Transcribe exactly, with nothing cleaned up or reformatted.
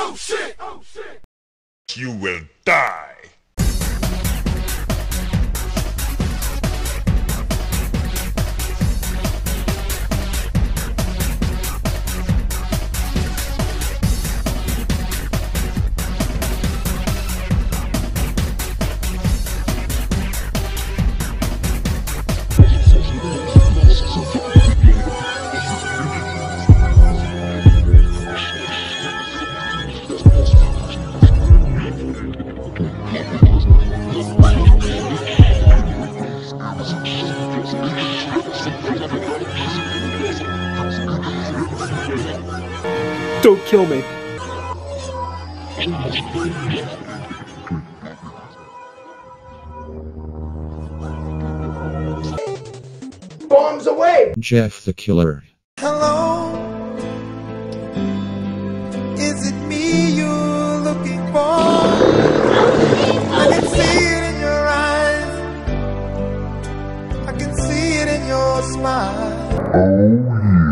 Oh shit! Oh shit! You will die. Don't kill me. Bombs away! Jeff the Killer. Hello, is it me you're looking for? I can see it in your eyes, I can see it in your smile. Oh yeah.